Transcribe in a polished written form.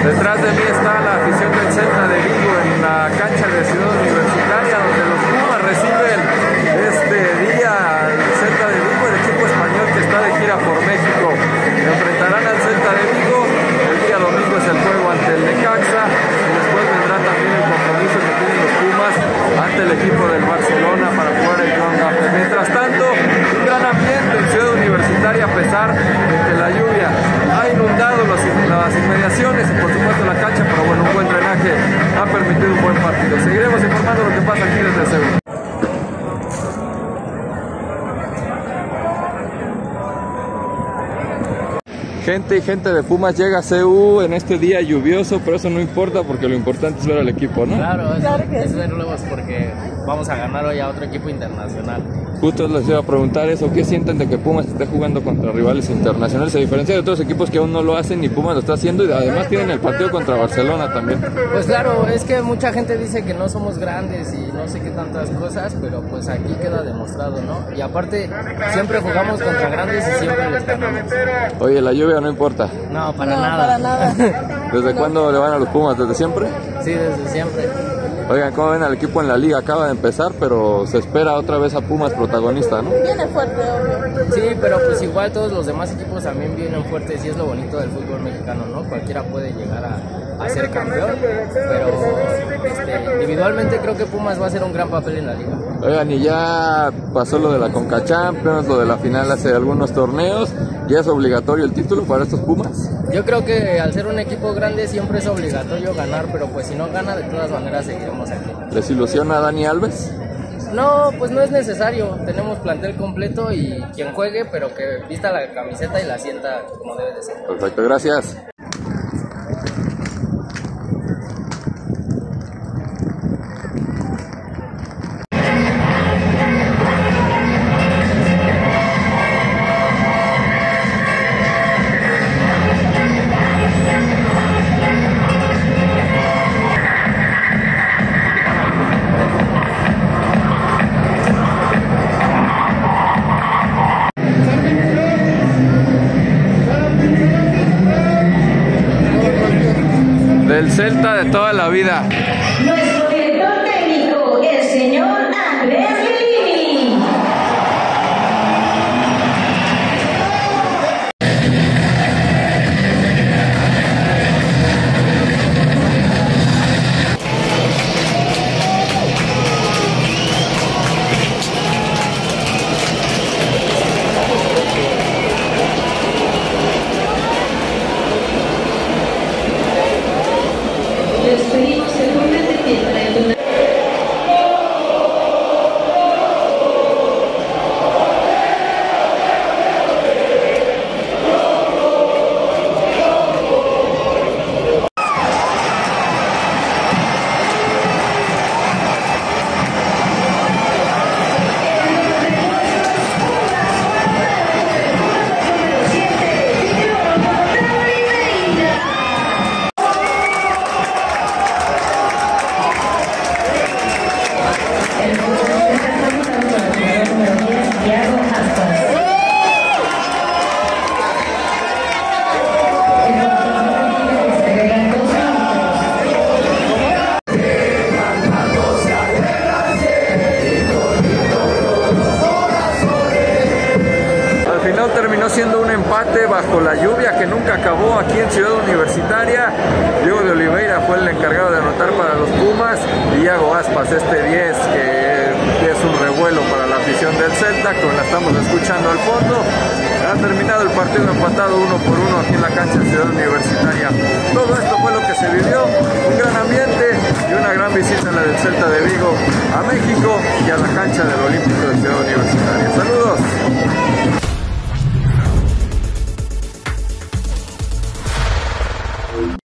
Detrás de mí está la afición del Celta de Vigo en la cancha de Ciudad Universitaria, donde los Pumas reciben este día al Celta de Vigo, el equipo español que está de gira por México. Enfrentarán al Celta de Vigo, el día domingo es el juego ante el Necaxa y después vendrá también el compromiso que tienen los Pumas ante el equipo del Barcelona para jugar el Ground Up. Mientras tanto, un gran ambiente en Ciudad Universitaria a pesar de que la lluvia ha inundado las inmediaciones y por supuesto la cancha, pero bueno, un buen drenaje ha permitido un buen partido. Seguiremos informando lo que pasa aquí desde Seúl. Gente de Pumas llega a CU en este día lluvioso, pero eso no importa porque lo importante es ver al equipo, ¿no? Claro, es verlos porque vamos a ganar hoy a otro equipo internacional. Justo les iba a preguntar eso, ¿qué sienten de que Pumas esté jugando contra rivales internacionales? A diferencia de otros equipos que aún no lo hacen y Pumas lo está haciendo y además tienen el partido contra Barcelona también. Pues claro, es que mucha gente dice que no somos grandes y no sé qué tantas cosas, pero pues aquí queda demostrado, ¿no? Y aparte, siempre jugamos contra grandes y siempre les ganamos. Oye, la lluvia no importa. No, para nada. ¿Desde cuándo le van a los Pumas? ¿Desde siempre? Sí, desde siempre. Oigan, ¿cómo ven al equipo en la liga? Acaba de empezar, pero se espera otra vez a Pumas protagonista, ¿no? Viene fuerte, obvio. Sí, pero pues igual todos los demás equipos también vienen fuertes y es lo bonito del fútbol mexicano, ¿no? Cualquiera puede llegar a ser campeón, pero individualmente creo que Pumas va a hacer un gran papel en la liga. Oigan, y ya pasó lo de la Conca Champions, lo de la final hace algunos torneos, ¿ya es obligatorio el título para estos Pumas? Yo creo que al ser un equipo grande siempre es obligatorio ganar, pero pues si no gana de todas maneras seguiremos aquí. ¿Les ilusiona a Dani Alves? No, pues no es necesario, tenemos plantel completo y quien juegue, pero que vista la camiseta y la sienta como debe de ser. Perfecto, gracias. Del Celta de toda la vida. Nuestro director técnico, el señor Andrés Lilini. Les pedimos que pongan de pie para entonar. Terminó siendo un empate bajo la lluvia que nunca acabó aquí en Ciudad Universitaria. Diego de Oliveira fue el encargado de anotar para los Pumas y Iago Aspas, este 10 que es un revuelo para la afición del Celta, como la estamos escuchando al fondo. Ha terminado el partido empatado 1-1 aquí en la cancha de Ciudad Universitaria. Todo esto fue lo que se vivió, un gran ambiente y una gran visita la del Celta de Vigo a México y a la cancha del Olímpico de Ciudad Universitaria.